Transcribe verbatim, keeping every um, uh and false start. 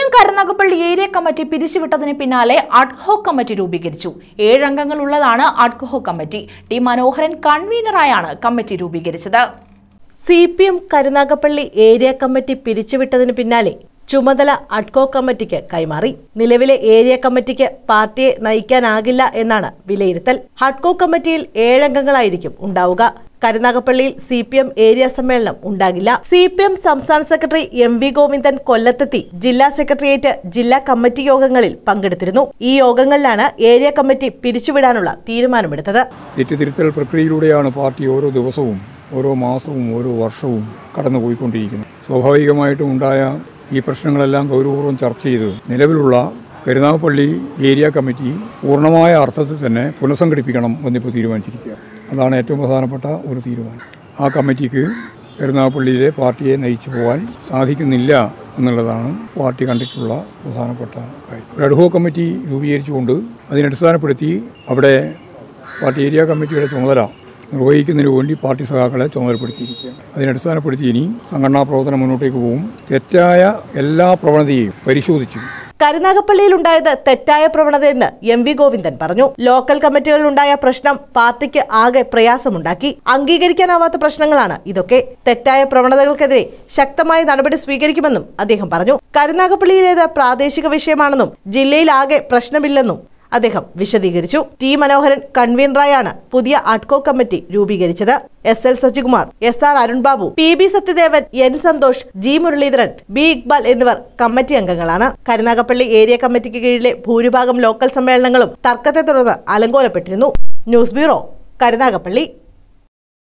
Karunagappally area committee പിരിച്ചുവിട്ടതിന് പിന്നാലെ ad hoc committee രൂപീകരിച്ചു. ഏഴംഗങ്ങളുള്ളതാണ് അഡ്ഹോക് കമ്മിറ്റി. ടി മനോഹരൻ കൺവീനറായാണ് കമ്മിറ്റി രൂപീകരിച്ചത്. C P M Karunagappally area committee പിരിച്ചുവിട്ടതിന് പിന്നാലെ ചുമതല അഡ്ഹോക് കമ്മിറ്റിക്ക് കൈമാറി. നിലവിലെ ഏരിയ കമ്മിറ്റിക്ക് പാർട്ടിയെ നയിക്കാനാകില്ല എന്നാണ് വിലയിരുത്തൽ. അഡ്ഹോക് കമ്മിറ്റിയിൽ ഏഴംഗങ്ങളായിരിക്കും ഉണ്ടാവുക. കരുനാഗപ്പള്ളിയിൽ സി പി എം ഏരിയ സമ്മേളനം ഉണ്ടാകില്ല. സി പി എം സംസ്ഥാന സെക്രട്ടറി എം വി ഗോവിന്ദൻ കൊല്ലത്തെത്തി ജില്ലാ സെക്രട്ടേറിയറ്റ് ജില്ലാ കമ്മിറ്റി യോഗങ്ങളിൽ പങ്കെടുത്തിരുന്നു. ഈ യോഗങ്ങളിലാണ് ഏരിയ കമ്മിറ്റി പിരിച്ചുവിടാനുള്ള തീരുമാനമെടുത്തത്. തെറ്റുതിരുത്തൽ പ്രക്രിയയിലൂടെയാണ് പാർട്ടി ഓരോ ദിവസവും ഓരോ മാസവും ഓരോ വർഷവും കടന്നുപോയിക്കൊണ്ടിരിക്കുന്നത്. സ്വാഭാവികമായിട്ടും ഉണ്ടായ ഈ പ്രശ്നങ്ങളെല്ലാം ഗൗരവപൂർവ്വം ചർച്ച ചെയ്ത് നിലവിലുള്ള കരുനാഗപ്പള്ളി ഏരിയ കമ്മിറ്റി പൂർണ്ണമായ അർത്ഥത്തിൽ തന്നെ പുനഃസംഘടിപ്പിക്കണം എന്നിപ്പോൾ തീരുമാനിച്ചിരിക്കുക. അതാണ് ഏറ്റവും പ്രധാനപ്പെട്ട ഒരു തീരുമാനം. ആ കമ്മിറ്റിക്ക് കരുനാഗപ്പള്ളിയിലെ പാർട്ടിയെ നയിച്ചു പോകാൻ സാധിക്കുന്നില്ല എന്നുള്ളതാണ് പാർട്ടി കണ്ടിട്ടുള്ള പ്രധാനപ്പെട്ട കാര്യം. ഒരു അഡ്ഹോക് കമ്മിറ്റി രൂപീകരിച്ചുകൊണ്ട് അതിനടിസ്ഥാനപ്പെടുത്തി അവിടെ പാർട്ടി ഏരിയ കമ്മിറ്റിയുടെ ചുമതല നിർവഹിക്കുന്നതിന് വേണ്ടി പാർട്ടി സഖാക്കളെ ചുമതലപ്പെടുത്തിയിരിക്കുകയാണ്. അതിനടിസ്ഥാനപ്പെടുത്തി ഇനി സംഘടനാ പ്രവർത്തനം മുന്നോട്ടേക്ക് പോകും. തെറ്റായ എല്ലാ പ്രവണതയെയും പരിശോധിച്ചു. കരുനാഗപ്പള്ളിയിലുണ്ടായത് തെറ്റായ പ്രവണതയെന്ന് എം വി ഗോവിന്ദൻ പറഞ്ഞു. ലോക്കൽ കമ്മിറ്റികളിലുണ്ടായ പ്രശ്നം പാർട്ടിക്ക് ആകെ പ്രയാസമുണ്ടാക്കി. അംഗീകരിക്കാനാവാത്ത പ്രശ്നങ്ങളാണ് ഇതൊക്കെ. തെറ്റായ പ്രവണതകൾക്കെതിരെ ശക്തമായ നടപടി സ്വീകരിക്കുമെന്നും അദ്ദേഹം പറഞ്ഞു. കരുനാഗപ്പള്ളിയിലേത് പ്രാദേശിക വിഷയമാണെന്നും ജില്ലയിൽ ആകെ പ്രശ്നമില്ലെന്നും അദ്ദേഹം വിശദീകരിച്ചു. ടി മനോഹരൻ കൺവീനറായാണ് പുതിയ അഡ്ഹോക് കമ്മിറ്റി രൂപീകരിച്ചത്. S L Sajikumar, S R Arunbabu, P B Sathyadevan, N Santhosh, G Muraleedharan, B Iqbal എന്നിവർ കമ്മിറ്റി അംഗങ്ങളാണ്. കരുനാഗപ്പള്ളി ഏരിയ കമ്മിറ്റിക്ക് കീഴിലെ ഭൂരിഭാഗം ലോക്കൽ സമ്മേളനങ്ങളും തർക്കത്തെ തുടർന്ന് അലങ്കോലപ്പെട്ടിരുന്നു. News bureau, Karunagappally.